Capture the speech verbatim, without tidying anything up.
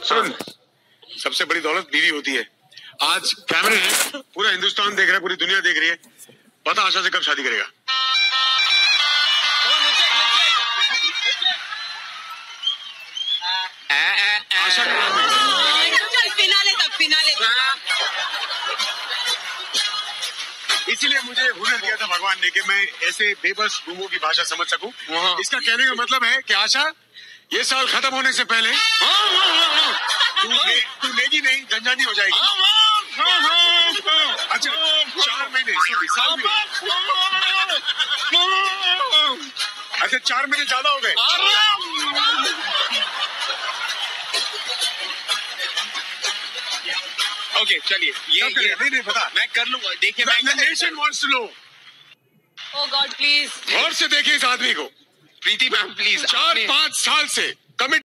सुन, सबसे बड़ी दौलत बीवी होती है। आज कैमरे हैं, पूरा हिंदुस्तान देख रहा है, पूरी दुनिया देख रही है। पता आशा से कब शादी करेगा? आशा फिनाले तक फिनाले इसीलिए मुझे हुनर दिया था भगवान ने कि मैं ऐसे बेबस गूंगों की भाषा समझ सकूं। इसका कहने का मतलब है कि आशा, ये साल खत्म होने से पहले तू ले, तू लेगी नहीं, झंझानी हो जाएगी। अच्छा, चार महीने सॉरी साल में अच्छा चार महीने ज्यादा हो गए। ओके चलिए, ये, ये नहीं नहीं पता, मैं कर लूंगा। देखिए, मैं nation wants to know. Oh God please गौर से देखिए इस आदमी को। प्रीति मैम प्लीज, चार पांच साल से कमिट